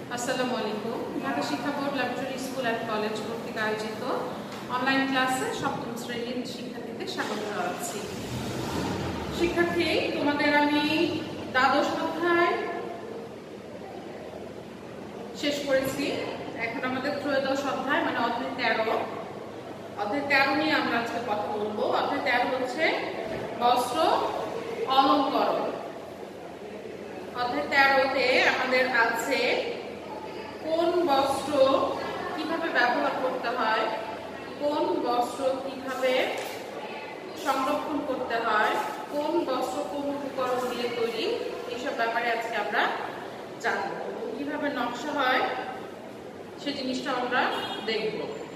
আসসালামু আলাইকুম। ঢাকা শিক্ষা board laboratory school and college কর্তৃক আয়োজিত অনলাইন ক্লাসে সপ্তম শ্রেণীর শিক্ষার্থীদের স্বাগত জানাচ্ছি। শিক্ষার্থী, তোমাদের আমি দ্বাদশ অধ্যায় শেষ করেছি। এখন আমাদের ত্রয়োদশ অধ্যায় মানে অধ্যায় 13। অধ্যায় 13 নিয়ে আমরা আজকে কথা বলবো। অধ্যায় 13 হচ্ছে বস্ত্র অলঙ্করণ। অধ্যায় 13-তে আমাদের আছে কোন বস্ত্র কিভাবে ব্যবহার করতে হয়, কোন বস্ত্র কিভাবে সংরক্ষণ করতে হয়, কোন বস্ত্র কোন উপকরণ দিয়ে তৈরি, এইসব ব্যাপারে আজকে আমরা জানবো। কিভাবে নকশা হয় সে জিনিসটা আমরা দেখব।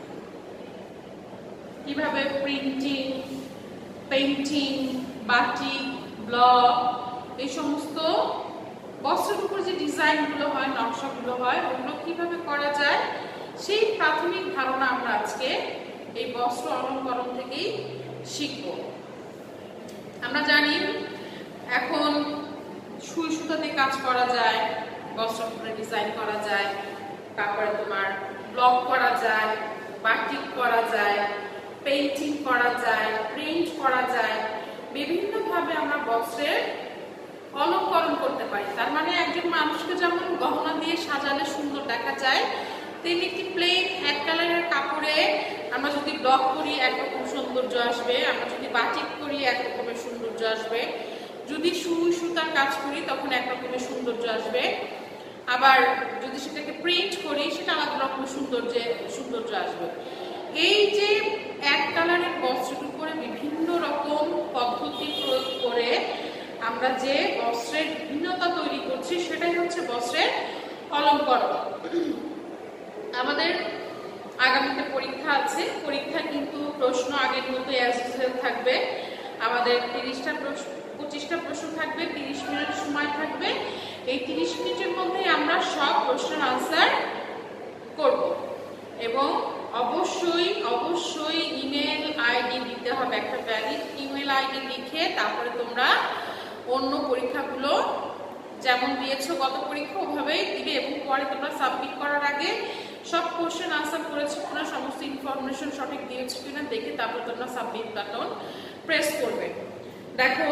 কিভাবে প্রিন্টিং, পেইন্টিং, বাটিক, ব্লক, এই সমস্ত বস্ত্রের উপর যে ডিজাইনগুলো হয়, নকশাগুলো হয়, ওগুলো কিভাবে করা যায় সেই প্রাথমিক ধারণা আমরা আজকে এই বস্ত্র অলঙ্করণ থেকেই শিখব। আমরা জানি এখন সুই সুতাতে কাজ করা যায়, বস্ত্রের উপরে ডিজাইন করা যায়, তারপরে তোমার ব্লক করা যায়, বাটিক করা যায়, পেইন্টিং করা যায়, প্রিন্ট করা যায়। বিভিন্নভাবে আমরা বস্ত্রের অলঙ্করণ করতে পারি। তার মানে একজন মানুষকে যেমন গহনা দিয়ে সাজালে সুন্দর দেখা যায়, তেমনি একটি প্লেন এক কালারের কাপড়ে আমরা যদি ব্লক করি একরকম সৌন্দর্য আসবে, আমরা যদি বাটিক করি একরকমের সৌন্দর্য আসবে, যদি সুই সুতার কাজ করি তখন একরকমের সৌন্দর্য আসবে, আবার যদি সেটাকে প্রিন্ট করি সেটা আলাদা রকমের সৌন্দর্য আসবে। এই যে এক কালারের বস্ত্রের উপরে বিভিন্ন রকম পদ্ধতি প্রয়োগ করে আমরা যে বস্ত্রের ভিন্নতা তৈরি করছি সেটাই হচ্ছে বস্ত্রের অলঙ্করণ। আমাদের আগামীতে পরীক্ষা আছে। পরীক্ষায় কিন্তু প্রশ্ন আগের মতো থাকবে। আমাদের 25টা প্রশ্ন থাকবে, 30 মিনিট সময় থাকবে। এই 30 মিনিটের মধ্যে আমরা সব প্রশ্নের আনসার করব এবং অবশ্যই ইমেল আইডি দিতে হবে। একটা ভ্যালিড ইমেল আইডি লিখে তারপরে তোমরা অন্য পরীক্ষাগুলো যেমন দিয়েছো গত পরীক্ষা ওভাবেই দিবে এবং পরে তোমরা সাবমিট করার আগে সব কোশ্চেন আনসার করেছো কিনা, সমস্ত ইনফরমেশন সঠিক দিয়েছো কিনা দেখে তারপর তোমরা সাবমিট বাটন প্রেস করবে। দেখো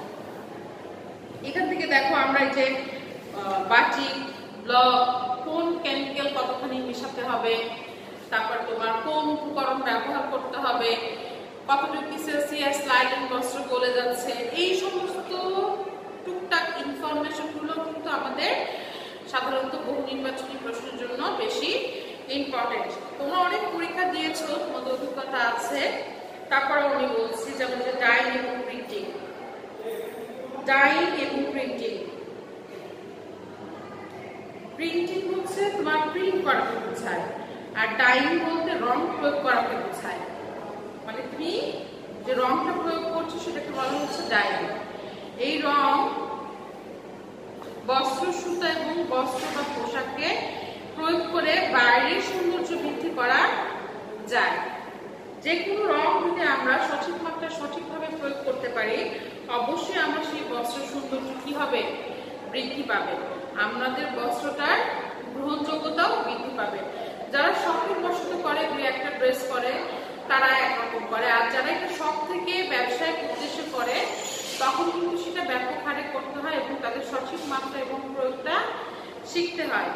এখান থেকে দেখো আমরা এই যে বাটিক, ব্লক, কোন কেমিক্যাল কতখানি মেশাতে হবে, তারপর তোমার কোন উপকরণ ব্যবহার করতে হবে, কতটুকু সেলসিয়াস স্লাইডিং বস্ত্র গলে যাচ্ছে, এই সমস্ত টুকটাক ইনফরমেশন গুলো কিন্তু আমাদের সাধারণত বহু নির্বাচনী প্রশ্নের জন্য বেশি ইম্পর্টেন্ট। তোমরা অনেক পরীক্ষা দিয়েছো, তোমাদের অভিজ্ঞতা আছে। তারপরে আমি বলছি যেমন যে ডাইং এবং প্রিন্টিং। প্রিন্টিং হচ্ছে তোমার প্রিন্ট করাকে বোঝায়, আর ডাইং বলতে রং প্রয়োগ করাকে বোঝায়। মানে তুমি যে রংটা প্রয়োগ করছো সেটাকে বলা হচ্ছে ডাইং। এই রং বস্ত্র, সুতা এবং বস্ত্র বা পোশাককে প্রয়োগ করে বাইরের সৌন্দর্য বৃদ্ধি করা যায়। যে কোনো রং যদি আমরা সঠিক মাত্রায় সঠিকভাবে প্রয়োগ করতে পারি অবশ্যই আমরা সেই বস্ত্রের সৌন্দর্য কি হবে, বৃদ্ধি পাবে। আমাদের বস্ত্রটার গ্রহণযোগ্যতাও বৃদ্ধি পাবে। যারা শখের বশত করে, দুই একটা ড্রেস করে, তারা একরকম করে, আর যারা এটা শখ থেকে ব্যবসায়িক উদ্দেশ্যে করে তখন কিন্তু সেটা ব্যাপক হারে করতে হয় এবং তাদের সঠিক মাত্রা এবং প্রয়োগটা শিখতে হয়।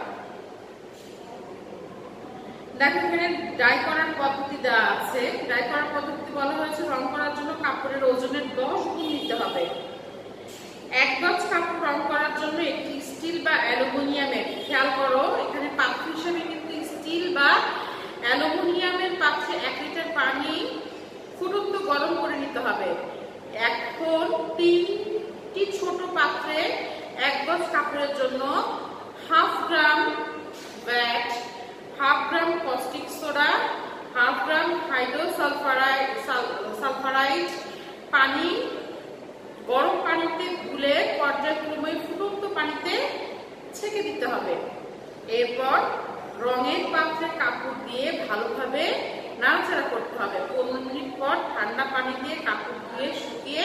দেখো এখানে ডাই করার পদ্ধতি দেওয়া আছে। ডাই করার পদ্ধতি বলা হয়েছে রং করার জন্য কাপড়ের ওজনের 10 গুণ নিতে হবে। 1 গজ কাপড় রং করার জন্য একটি স্টিল বা অ্যালুমিনিয়ামের, খেয়াল করো এখানে পাত্র হিসেবে কিন্তু স্টিল বা অ্যালুমিনিয়ামের পাত্রে 1 লিটার পানি ফুটন্ত গরম করে নিতে হবে। এখন 3টি ছোট পাত্রে 1 গজ কাপড়ের জন্য 1/2 gram vat, 1/2 gram caustic soda, 1/2 gram hydrosulphite পানি গরম পানিতে গুলে পর্যায়ক্রমে ফুটন্ত পানিতে ছেঁকে দিতে হবে। এরপর রঙের পাত্রে কাপড় দিয়ে ভালোভাবে নাড়াচাড়া করতে হবে। 15 মিনিট পর ঠান্ডা পানি দিয়ে কাপড় ধুয়ে শুকিয়ে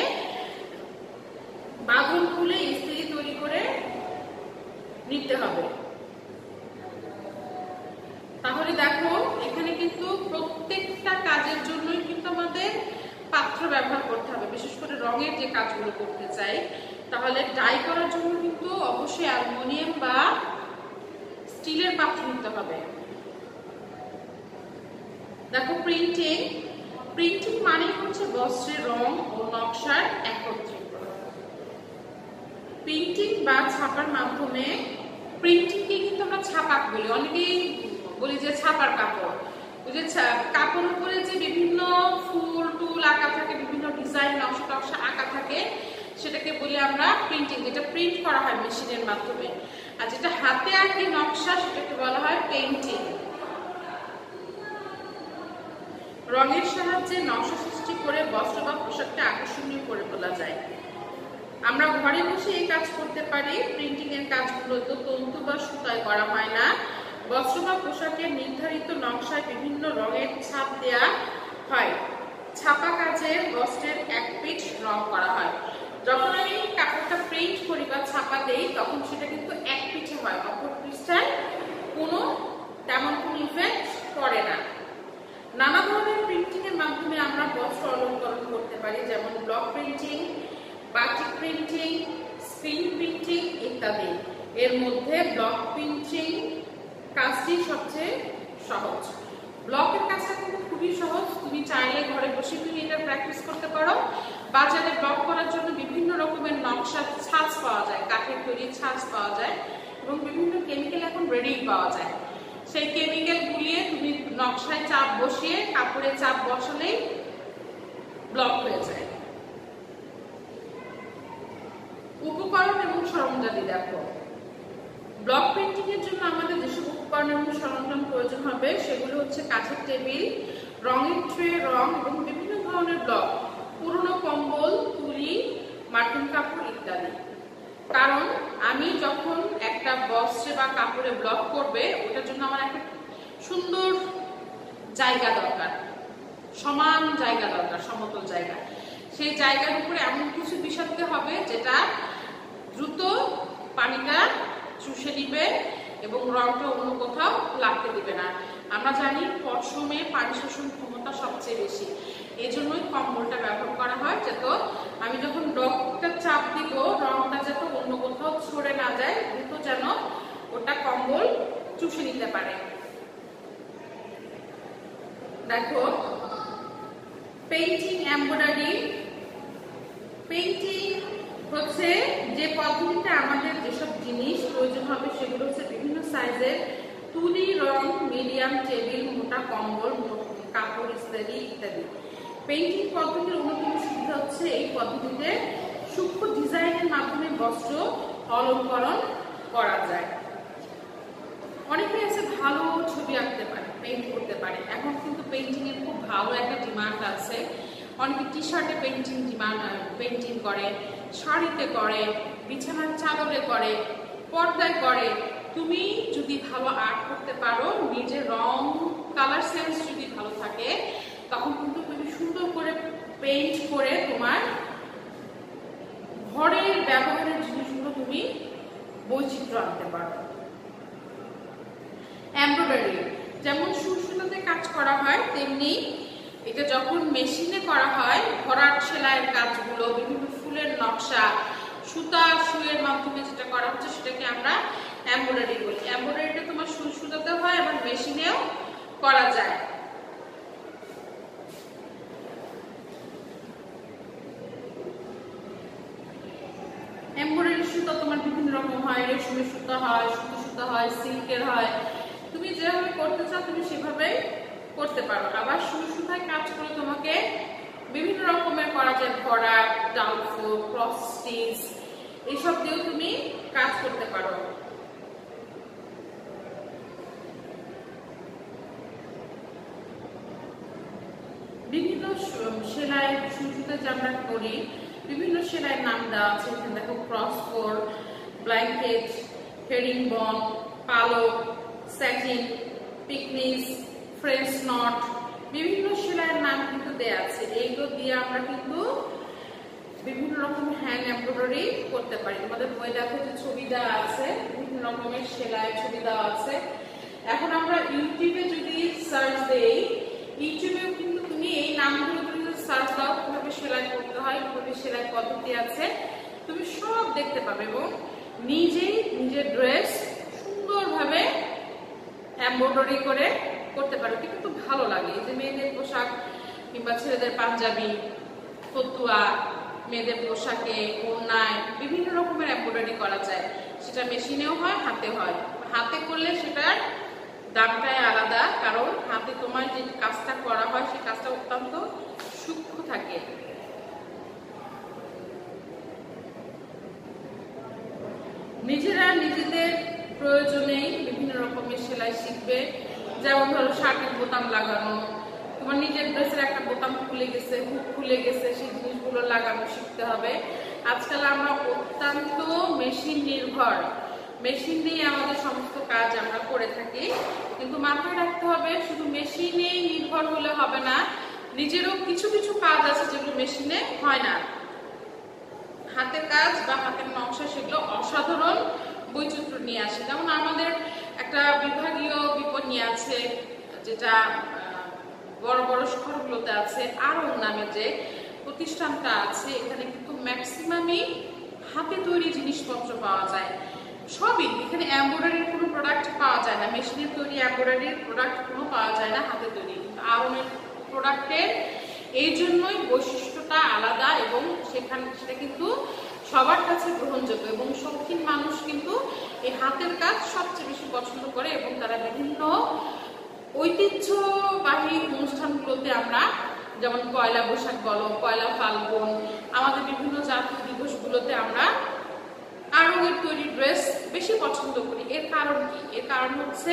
বাঁধন খুলে ইস্ত্রি তৈরি করে নিতে হবে। দেখো এখানে কিন্তু প্রত্যেকটা কাজের জন্যই কিন্তু আমাদের পাত্র ব্যবহার করতে হবে, বিশেষ করে রঙের যে কাজগুলো করতে চাই। তাহলে ডাই করার জন্য কিন্তু অবশ্যই অ্যালুমিনিয়াম বা স্টিলের পাত্র নিতে হবে। দেখো প্রিন্টিং, প্রিন্টিং মানে হচ্ছে বস্ত্রের রং ও নকশার একত্রীকরণ। প্রিন্টিং বা ছাপার মাধ্যমে, প্রিন্টিংকে কিন্তু আমরা ছাপাক বলি, অনেকেই বলি যে ছাপার কাপড়, ওই যে কাপড়ের উপরে যে বিভিন্ন ফুল টুল আঁকা থাকে, বিভিন্ন ডিজাইন নকশা টকশা আঁকা থাকে, সেটাকে বলি আমরা প্রিন্টিং, যেটা প্রিন্ট করা হয় মেশিনের মাধ্যমে। আর যেটা হাতে আঁকি নকশা, সেটাকে বলা হয় পেইন্টিং। রঙের সাহায্যে নকশা সৃষ্টি করে বস্ত্র বা পোশাককে আকর্ষণীয় করে তোলা যায়। আমরা ঘরে বসে এই কাজ করতে পারি। প্রিন্টিং এর কাজগুলো তো তন্তু বা সুতায় করা হয় না, বস্ত্র বা পোশাকের নির্ধারিত নকশায় বিভিন্ন রঙের ছাপ দেয়া হয়। ছাপা কাজে বস্ত্রের এক পিঠ রং করা হয়। যখন আমি কাপড়টা প্রিন্ট করি বা ছাপা দেই, তখন সেটা কিন্তু এক পিঠে হয়, অপর পৃষ্ঠায় কোনো তেমন কোনো ইফেক্ট পড়ে না। নানা ধরনের প্রিন্টিং এর মাধ্যমে আমরা বস্ত্র অলঙ্করণ করতে পারি, যেমন block printing, batik printing, screen printing ইত্যাদি। এর মধ্যে ব্লক প্রিন্টিং কাজটি সবচেয়ে সহজ। ব্লকের কাজটা কিন্তু খুবই সহজ, তুমি চাইলে ঘরে বসে তুমি এটা প্র্যাকটিস করতে পারো। বাজারে ব্লক করার জন্য বিভিন্ন রকমের নকশা ছাঁচ পাওয়া যায়, কাঠের তৈরি ছাঁচ পাওয়া যায়, এবং বিভিন্ন কেমিক্যাল এখন রেডি পাওয়া যায়। সেই কেমিক্যাল গুলিয়ে তুমি নকশায় চাপ বসিয়ে কাপড়ে চাপ বসালেই ব্লক হয়ে যায়। উপকরণ এবং সরঞ্জাম দেখো। ব্লক পেইন্টিং এর জন্য আমাদের যেসব উপকরণ এবং সরঞ্জাম প্রয়োজন হবে, সেগুলো হচ্ছে কাঠের টেবিল, রঙের ট্রে, রং এবং বিভিন্ন ধরনের ব্লক, পুরনো কম্বল, তুলি, মার্কিন কাপড় ইত্যাদি। কারণ আমি যখন একটা বস্ত্রে বা কাপড়ে ব্লক করবে, ওটার জন্য আমার একটা সুন্দর জায়গা দরকার, সমান জায়গা দরকার, সমতল জায়গা। সেই জায়গার উপরে এমন কিছু বিছাতে হবে যেটা দ্রুত পানিটা চুষে দিবে এবং রংটা অন্য কোথাও লাগতে দিবে না। আমরা জানি পশমে পানি শোষণ ক্ষমতা সবচেয়ে বেশি, এই জন্যই কম্বলটা ব্যবহার করা হয়, যাতে আমি যখন ব্লকটা চাপ দিব, রংটা যাতে অন্য কোথাও ছড়ে না যায়, দ্রুত যেন ওটা কম্বল চুষে নিতে পারে। দেখো পেইন্টিং, এমব্রয়ডারি। পেইন্টিং হচ্ছে যে পদ্ধতিতে আমাদের যেসব জিনিস প্রয়োজন হবে, সেগুলো হচ্ছে বিভিন্ন সাইজের তুলি, রং, মিডিয়াম, টেবিল, মোটা কম্বল, কাপড় ইত্যাদি ইত্যাদি। পেইন্টিং পদ্ধতির অন্যতম সুবিধা হচ্ছে এই পদ্ধতিতে সূক্ষ্ম ডিজাইনের মাধ্যমে বস্ত্র অলঙ্করণ করা যায়। অনেকে আছে ভালো ছবি আঁকতে পারে, পেইন্ট করতে পারে। এখন কিন্তু পেইন্টিং এর খুব ভালো একটা ডিমান্ড আছে। অনেকে টি শার্টে পেইন্টিং করে, শাড়িতে করে, বিছানার চাদরে করে, পর্দায় করে। তুমি যদি ভালো আর্ট করতে পারো, নিজের রং কালার সেন্স যদি ভালো থাকে, তখন কিন্তু তুমি সুন্দর করে পেইন্ট করে তোমার ঘরের ব্যবহারের জিনিসগুলো তুমি বৈচিত্র্য আনতে পারো। এমব্রয়ডারি, যেমন সুতাতে কাজ করা হয়, তেমনি এটা যখন মেশিনে করা হয়, ভরাট সেলাইয়ের কাজগুলো, বিভিন্ন ফুলের নকশা, সুতা সুইয়ের মাধ্যমে যেটা করা হচ্ছে, সেটাকে আমরা এমব্রয়ডারি বলি। এমব্রয়ডারিটা তোমার সুতাতে হয়, আবার মেশিনেও করা যায়। এমব্রয়ডারি সুতা তোমার বিভিন্ন রকম হয়, রেশমের সুতা হয়, সুতি সুতা হয়, সিল্কের হয়। তুমি যেভাবে করতে চাও তুমি সেভাবে করতে পারো। আবার সুই সুতায় কাজ করে তোমাকে বিভিন্ন রকমের করা যায়, ভরাট, ডাউনফো, ক্রস স্টিচ, এইসব দিয়েও তুমি কাজ করতে পারো। বিভিন্ন সেলাই সুই সুতায় যে আমরা করি, বিভিন্ন সেলাইয়ের নাম দেওয়া আছে। এখানে দেখো ক্রসফোর, ব্ল্যাঙ্কেট, হেরিংবন, পালক, স্যাটিন, পিকনিস, ফ্রেঞ্চ নট, বিভিন্ন সেলাইয়ের নাম কিন্তু দেয়া আছে। এইগুলো দিয়ে আমরা কিন্তু বিভিন্ন রকম হ্যান্ড এমব্রয়ডারি করতে পারি। তোমাদের বই দেখো যে ছবি দেওয়া আছে, বিভিন্ন রকমের সেলাই ছবি দেওয়া আছে। এখন আমরা ইউটিউবে যদি সার্চ দেই, ইউটিউবেও কিন্তু তুমি এই নামগুলো যদি সার্চ দাও কিভাবে সেলাই করতে হয়, কিভাবে সেলাই পদ্ধতি আছে, তুমি সব দেখতে পাবে এবং নিজেই নিজের ড্রেস সুন্দরভাবে এমব্রয়ডারি করে করতে পারো। কিন্তু ভালো লাগে এই যে মেয়েদের পোশাক কিংবা ছেলেদের পাঞ্জাবি, ফতুয়া, মেয়েদের পোশাকে ওড়নায় বিভিন্ন রকমের এমব্রয়ডারি করা যায়। সেটা মেশিনেও হয়, হাতে হয়। হাতে করলে সেটার দামটাই আলাদা, কারণ হাতে তোমার যে কাজটা করা হয় সেই কাজটা অত্যন্ত সূক্ষ্ম থাকে। নিজেরা নিজেদের প্রয়োজনেই বিভিন্ন রকমের সেলাই শিখবে। যেমন ধরো শার্টের বোতাম লাগানো, তোমার নিজের ড্রেসের একটা বোতাম খুলে গেছে, হুক খুলে গেছে, সেই জিনিসগুলো লাগানো শিখতে হবে। আজকাল আমরা অত্যন্ত মেশিন নির্ভর, মেশিন দিয়ে আমাদের সমস্ত কাজ আমরা করে থাকি। কিন্তু মাথায় রাখতে হবে শুধু মেশিনেই নির্ভর হলে হবে না, নিজেরও কিছু কিছু কাজ আছে যেগুলো মেশিনে হয় না। হাতের কাজ বা হাতের নকশা সেগুলো অসাধারণ বৈচিত্র্য নিয়ে আসে। যেমন আমাদের একটা বিভাগীয় বিপণী আছে যেটা বড় বড় শহরগুলোতে আছে, আরং নামে যে প্রতিষ্ঠানটা আছে, এখানে কিন্তু ম্যাক্সিমামই হাতে তৈরি জিনিসপত্র পাওয়া যায়। সবই এখানে এমব্রয়ডারির কোনো প্রোডাক্ট পাওয়া যায় না, মেশিনের তৈরি এমব্রয়ডারির প্রোডাক্ট কোনো পাওয়া যায় না, হাতে তৈরি। কিন্তু আরঙের প্রোডাক্টের এই জন্যই বৈশিষ্ট্যটা আলাদা এবং সেটা কিন্তু সবার কাছে গ্রহণযোগ্য এবং শৌখিন মানুষ কিন্তু এই হাতের কাজ সবচেয়ে বেশি পছন্দ করে এবং তারা বিভিন্ন ঐতিহ্যবাহী অনুষ্ঠানগুলোতে আমরা যেমন পয়লা বৈশাখ বলো, পয়লা ফাল্গুন, আমাদের বিভিন্ন জাতীয় দিবসগুলোতে আমরা আরঙের তৈরি ড্রেস বেশি পছন্দ করি। এর কারণ কি? এর কারণ হচ্ছে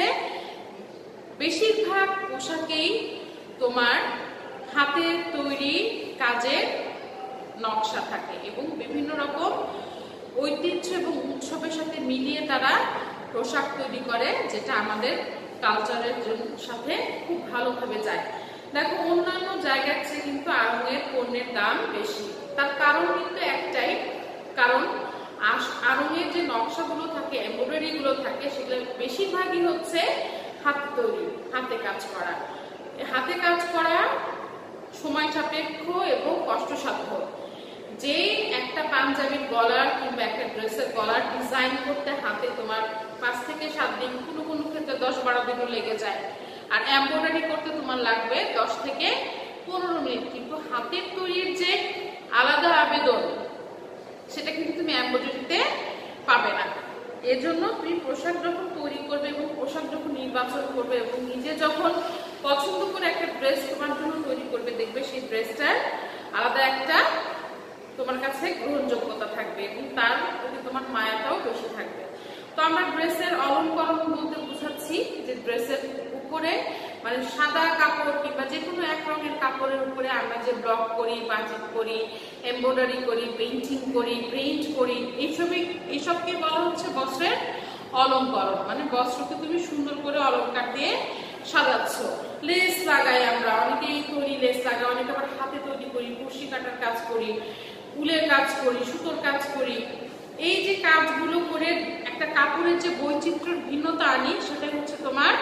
বেশিরভাগ পোশাকেই তোমার হাতের তৈরি কাজের নকশা থাকে এবং বিভিন্ন রকম ঐতিহ্য এবং উৎসবের সাথে মিলিয়ে তারা পোশাক তৈরি করে, যেটা আমাদের কালচারের সাথে খুব ভালোভাবে যায়। দেখো অন্যান্য জায়গার চেয়ে কিন্তু আরঙের পণ্যের দাম বেশি। তার কারণ কিন্তু একটাই, কারণ আরঙের যে নকশাগুলো থাকে, এমব্রয়ডারি গুলো থাকে, সেগুলো বেশিরভাগই হচ্ছে হাতে তৈরি, হাতে কাজ করা। হাতে কাজ করা সময় সাপেক্ষ এবং কষ্টসাধ্য। যে একটা পাঞ্জাবির গলার কিংবা একটা ড্রেসের গলার ডিজাইন করতে হাতে তোমার 5 থেকে 7 দিন, কোনো কোনো ক্ষেত্রে 10-12 দিনও লেগে যায়, আর এমব্রয়ডারি করতে তোমার লাগবে 10 থেকে 15 মিনিট। কিন্তু হাতের তৈরির যে আলাদা আবেদন সেটা কিন্তু তুমি এমব্রয়ডারিতে পাবে না। এজন্য তুমি পোশাক যখন তৈরি করবে এবং পোশাক যখন নির্বাচন করবে এবং নিজে যখন পছন্দ করে একটা ড্রেস তোমার জন্য তৈরি করবে, দেখবে সেই ড্রেসটার আলাদা একটা তোমার কাছে গ্রহণযোগ্যতা থাকবে এবং তার প্রতি তোমার মায়াটাও বেশি থাকবে। তো আমরা ড্রেসের অলংকরণ বলতে বোঝাচ্ছি যে ড্রেসের উপরে মানে সাদা কাপড় কিংবা যে কোনো এক রঙের কাপড়ের উপরে আমরা যে ব্লক করি, বাজিক করি, এমব্রয়ডারি করি, পেইন্টিং করি, প্রিন্ট করি, এইসবকে বলা হচ্ছে বস্ত্রের অলংকরণ। মানে বস্ত্রকে তুমি সুন্দর করে অলংকার দিয়ে সাজাচ্ছ। লেস লাগাই আমরা, অনেকেই তৈরি লেস লাগাই, অনেকে আবার হাতে তৈরি করি, কুশি কাটার কাজ করি, উলের কাজ করি, সুতোর কাজ করি। এই যে কাজগুলো করে একটা কাপড়ের যে বৈচিত্র্যের ভিন্নতা আনি, সেটা হচ্ছে তোমার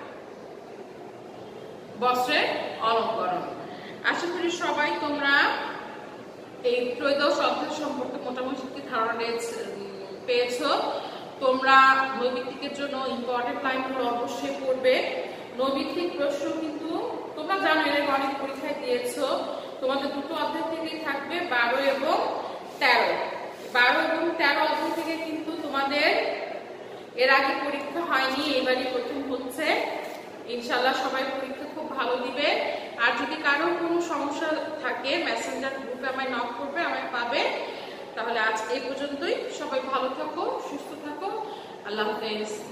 বস্ত্রের অলংকরণ। আশা করি সবাই তোমরা এই ত্রয়োদশ অধ্যায় সম্পর্কে মোটামুটি ধারণা পেয়েছো। তোমরা নৈমিত্তিকের জন্য ইম্পর্টেন্ট লাইনগুলো অবশ্যই পড়বে। নৈমিত্তিক প্রশ্ন কিন্তু তোমরা জানো, এর অনেক পরীক্ষায় দিয়েছো। তোমাদের দুটো অধ্যায় থেকেই থাকবে 12 এবং 13। 12 এবং 13 অধ্যায় থেকে কিন্তু তোমাদের এর আগে পরীক্ষা হয়নি, এবারই প্রথম হচ্ছে। ইনশাআল্লাহ সবাই পরীক্ষা খুব ভালো দিবে। আর যদি কারো কোনো সমস্যা থাকে মেসেঞ্জার গ্রুপে আমায় নক করবে, আমায় পাবে। তাহলে আজ এই পর্যন্তই। সবাই ভালো থাকো, সুস্থ থাকো। আল্লাহ হাফেজ।